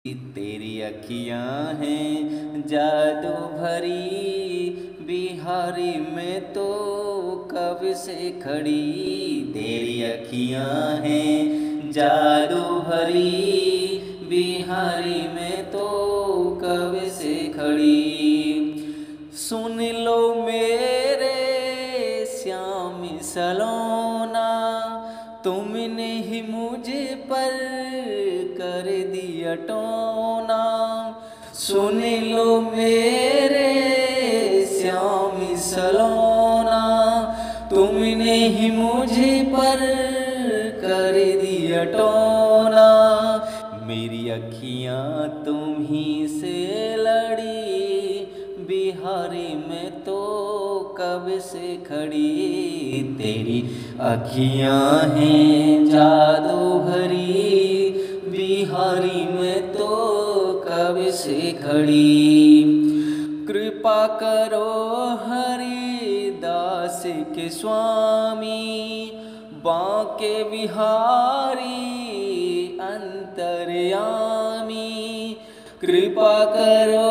तेरी अखियाँ हैं जादू भरी, बिहारी में तो कब से खड़ी। तेरी अखियाँ हैं जादू भरी, बिहारी में तो कब से खड़ी। सुन लो मेरे श्याम सलोना, तुमने ही मुझे पर कर दिया टोना। सुन लो मेरे श्याम सलोना, तुमने ही मुझे पर कर दिया टोना। मेरी अखियाँ तुम ही से लड़ी, बिहारी में तो कब से खड़ी। तेरी अखियाँ हैं जादू भरी, बिहारी में तो कब से खड़ी। कृपा करो हरिदास के स्वामी, बांके बिहारी अंतर्यामी। कृपा करो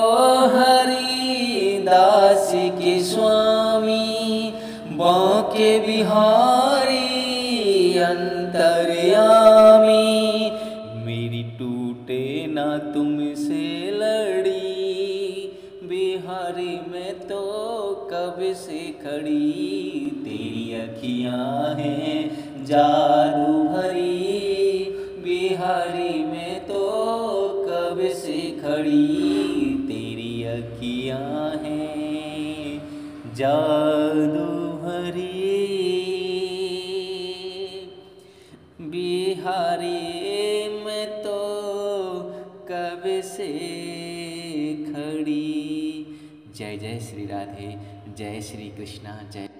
हरिदास के स्वामी, बांके बिहारी अंतर्यामी। मेरी टूटे ना तुमसे लड़ी, बिहारी में तो कब से खड़ी। तेरी अखियाँ हैं जादू भरी, बिहारी में तो कब से खड़ी। तेरी अखियाँ हैं जादू भरी, बिहारी में तो कब से खड़ी। जय जय श्री राधे, जय श्री कृष्णा, जय।